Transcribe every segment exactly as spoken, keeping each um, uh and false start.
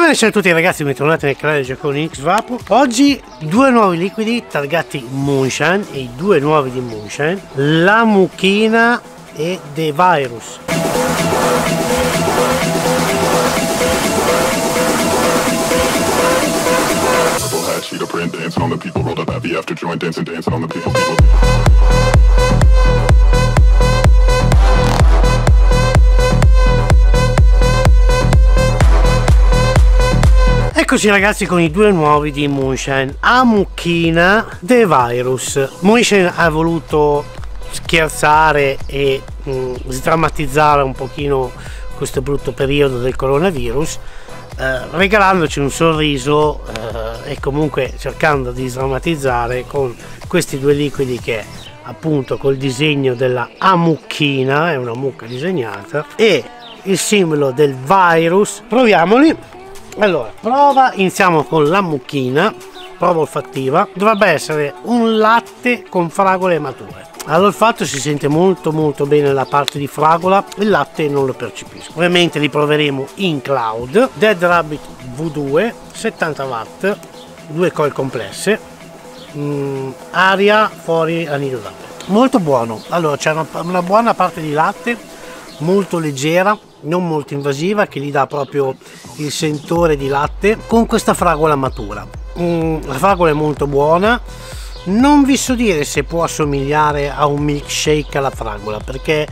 Ciao a tutti ragazzi, bentornati nel canale Giacconi X Vapo. Oggi due nuovi liquidi targati Moonshine, e i due nuovi di Moonshine, la Mucchina e The Virus. Eccoci ragazzi con i due nuovi di Moonshine, a Mucchina, The Virus. Moonshine ha voluto scherzare e mh, sdrammatizzare un pochino questo brutto periodo del coronavirus, eh, regalandoci un sorriso eh, e comunque cercando di sdrammatizzare con questi due liquidi che appunto col disegno della a mucchina, è una mucca disegnata, e il simbolo del virus. Proviamoli. Allora, prova, iniziamo con la mucchina, prova olfattiva. Dovrebbe essere un latte con fragole mature. All'olfatto si sente molto molto bene la parte di fragola, il latte non lo percepisco. Ovviamente li proveremo in cloud. Dead Rabbit V due, settanta watt, due coil complesse, mm, aria fuori anidro d'aria. Molto buono. Allora c'è una, una buona parte di latte, molto leggera, non molto invasiva, che gli dà proprio il sentore di latte con questa fragola matura. Mm, la fragola è molto buona. Non vi so dire se può assomigliare a un milkshake alla fragola, perché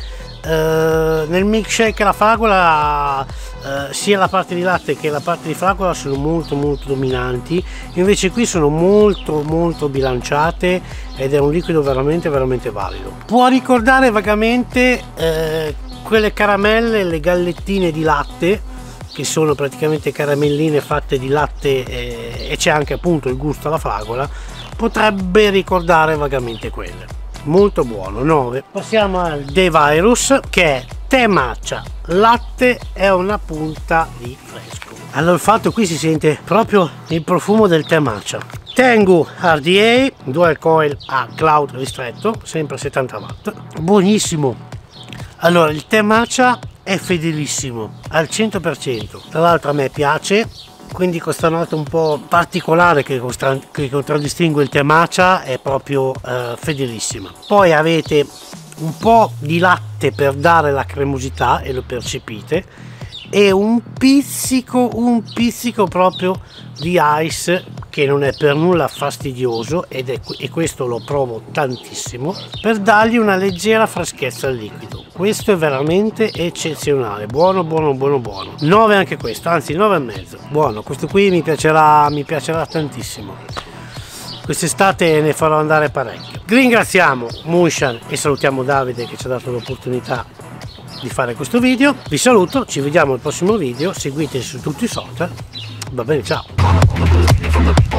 eh, nel milkshake alla fragola eh, sia la parte di latte che la parte di fragola sono molto molto dominanti, invece qui sono molto molto bilanciate ed è un liquido veramente veramente valido. Può ricordare vagamente eh, quelle caramelle, le gallettine di latte, che sono praticamente caramelline fatte di latte, eh, e c'è anche appunto il gusto alla fragola. Potrebbe ricordare vagamente quelle. Molto buono. Nove. Passiamo al The Virus, che è tè matcha, latte e una punta di fresco. All'olfatto qui si sente proprio il profumo del tè matcha. Tengu R D A dual coil a cloud ristretto, sempre settanta watt, buonissimo. Allora, il tè matcha è fedelissimo al cento per cento, tra l'altro a me piace, quindi questa nota un po' particolare che, che contraddistingue il tè matcha è proprio eh, fedelissima. Poi avete un po' di latte per dare la cremosità, e lo percepite, e un pizzico, un pizzico proprio di ice, che non è per nulla fastidioso, ed è, e questo lo provo tantissimo, per dargli una leggera freschezza al liquido. Questo è veramente eccezionale, buono buono buono buono. nove anche questo, anzi nove e mezzo, buono. Questo qui mi piacerà, mi piacerà tantissimo. Quest'estate ne farò andare parecchio. Ringraziamo Moonshine e salutiamo Davide che ci ha dato l'opportunità di fare questo video. Vi saluto, ci vediamo al prossimo video, seguiteci su tutti i social. Va bene, ciao.